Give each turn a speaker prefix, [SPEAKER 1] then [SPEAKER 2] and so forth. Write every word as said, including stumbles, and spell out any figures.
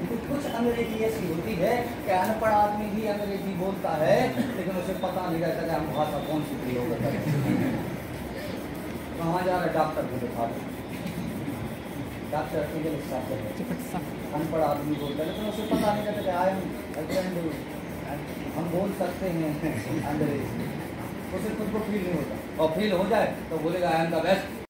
[SPEAKER 1] कुछ कुछ अंग्रेजी ऐसी होती है कि अनपढ़ आदमी भी अंग्रेजी बोलता है, लेकिन उसे पता नहीं रहता कि हम भाषा कौन सी प्रयोग करते हैं। कहाँ जा रहे डॉक्टर को दिखा दो, डॉक्टर चिकित्सा चिकित्सा अनपढ़ आदमी बोलता है, लेकिन उसे पता नहीं रहता कि आई एम हम बोल सकते हैं अंग्रेजी, उसे खुद को फील नहीं होता, और फील हो जाए तो बोलेगा आई एम द बेस्ट।